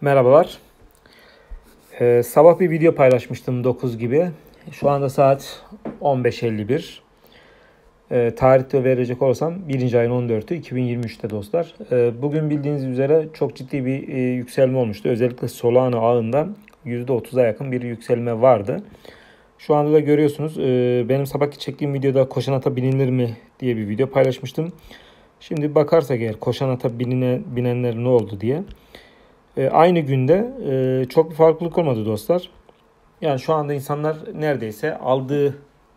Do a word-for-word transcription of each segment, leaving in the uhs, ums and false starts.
Merhabalar. Ee, sabah bir video paylaşmıştım dokuz gibi. Şu anda saat on beş elli bir. Ee, tarihte verecek olursam birinci ayın on dördü iki bin yirmi üçte dostlar. Ee, bugün bildiğiniz üzere çok ciddi bir e, yükselme olmuştu. Özellikle Solana ağında yüzde otuza yakın bir yükselme vardı. Şu anda da görüyorsunuz e, benim sabahki çektiğim videoda koşan ata binilir mi diye bir video paylaşmıştım. Şimdi bakarsak eğer koşan ata binine, binenler ne oldu diye. E, aynı günde e, çok bir farklılık olmadı dostlar. Yani şu anda insanlar neredeyse aldığı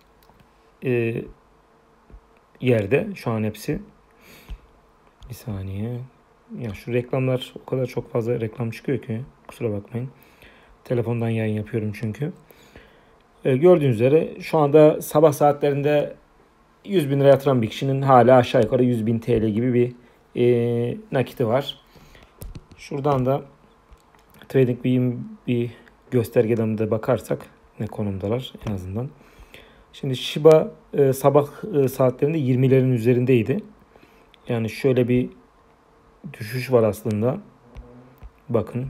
e, yerde şu an hepsi. Bir saniye. Ya şu reklamlar o kadar çok fazla reklam çıkıyor ki kusura bakmayın. Telefondan yayın yapıyorum çünkü. E, gördüğünüz üzere şu anda sabah saatlerinde yüz bin lira yatıran bir kişinin hala aşağı yukarı yüz bin T L gibi bir e, nakiti var. Şuradan da TradingView'in bir göstergeden de bakarsak ne konumdalar en azından. Şimdi Shiba e, sabah e, saatlerinde yirmilerin üzerindeydi. Yani şöyle bir düşüş var aslında. Bakın.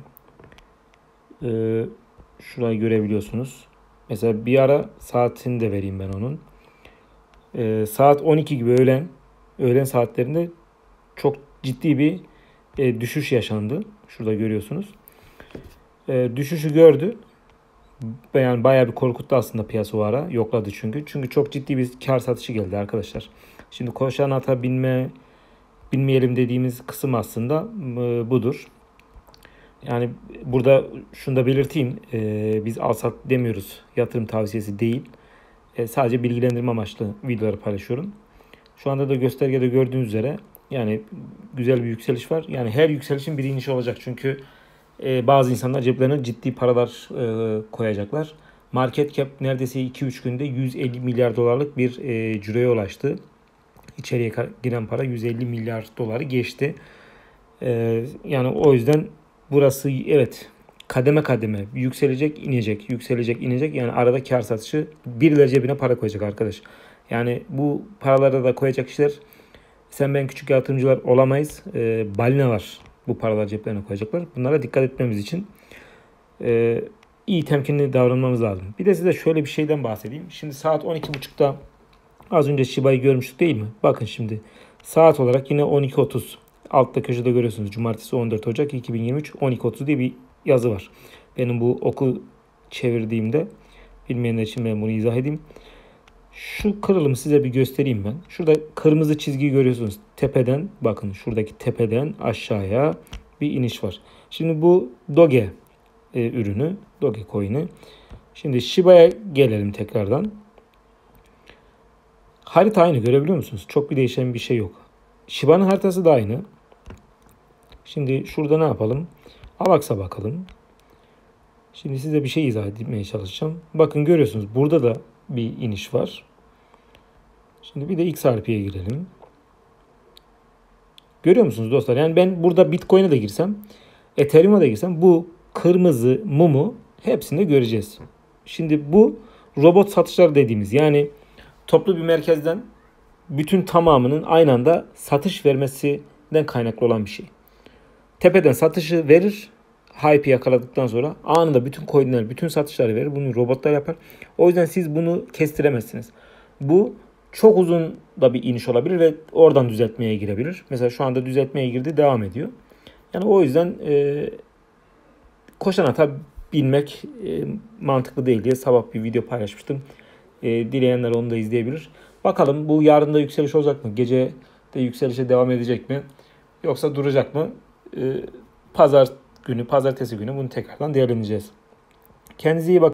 E, şurayı görebiliyorsunuz. Mesela bir ara saatini de vereyim ben onun. E, saat on iki gibi öğlen öğlen saatlerinde çok ciddi bir e, düşüş yaşandı. Şurada görüyorsunuz. E, düşüşü gördü. Yani bayağı bir korkuttu aslında piyasa o ara. Yokladı çünkü. Çünkü çok ciddi bir kar satışı geldi arkadaşlar. Şimdi koşan ata binme binmeyelim dediğimiz kısım aslında e, budur. Yani burada şunu da belirteyim. E, biz al sat demiyoruz. Yatırım tavsiyesi değil. E, sadece bilgilendirme amaçlı videoları paylaşıyorum. Şu anda da göstergede gördüğünüz üzere yani güzel bir yükseliş var. Yani her yükselişin bir iniş olacak. Çünkü e, bazı insanlar ceplerine ciddi paralar e, koyacaklar. Market cap neredeyse iki üç günde yüz elli milyar dolarlık bir e, cüroya ulaştı. İçeriye giren para yüz elli milyar doları geçti. E, yani o yüzden burası evet kademe kademe yükselecek, inecek, yükselecek, inecek. Yani arada kar satışı, birileri cebine para koyacak arkadaş. Yani bu paraları da koyacak kişiler, sen ben küçük yatırımcılar olamayız. E, balinalar bu paraları ceplerine koyacaklar. Bunlara dikkat etmemiz için e, iyi temkinli davranmamız lazım. Bir de size şöyle bir şeyden bahsedeyim. Şimdi saat on iki buçukta az önce Shiba'yı görmüştük değil mi? Bakın şimdi saat olarak yine on iki otuz. Altta köşede görüyorsunuz. Cumartesi on dört Ocak iki bin yirmi üç on iki otuz diye bir yazı var. Benim bu oku çevirdiğimde, bilmeyenler için ben bunu izah edeyim. Şu kırılımı size bir göstereyim ben. Şurada kırmızı çizgiyi görüyorsunuz. Tepeden, bakın şuradaki tepeden aşağıya bir iniş var. Şimdi bu Doge e, ürünü, Doge coin'i. Şimdi Shiba'ya gelelim tekrardan. Harita aynı, görebiliyor musunuz? Çok bir değişen bir şey yok. Shiba'nın haritası da aynı. Şimdi şurada ne yapalım? Avax'a bakalım. Şimdi size bir şey izah etmeye çalışacağım. Bakın görüyorsunuz burada da bir iniş var. Şimdi bir de X R P'ye girelim. Görüyor musunuz dostlar? Yani ben burada Bitcoin'e de girsem, Ethereum'a da girsem bu kırmızı mumu hepsini göreceğiz. Şimdi bu robot satışlar dediğimiz, yani toplu bir merkezden bütün tamamının aynı anda satış vermesinden kaynaklı olan bir şey. Tepeden satışı verir. Hype'i yakaladıktan sonra anında bütün coinler, bütün satışları verir. Bunu robotlar yapar. O yüzden siz bunu kestiremezsiniz. Bu çok uzun da bir iniş olabilir ve oradan düzeltmeye girebilir. Mesela şu anda düzeltmeye girdi, devam ediyor. Yani o yüzden e, koşan ata binmek e, mantıklı değil diye sabah bir video paylaşmıştım. E, dileyenler onu da izleyebilir. Bakalım bu yarın da yükseliş olacak mı? Gece de yükselişe devam edecek mi? Yoksa duracak mı? E, pazar günü, pazartesi günü bunu tekrardan değerlendireceğiz. Kendinize iyi bakın.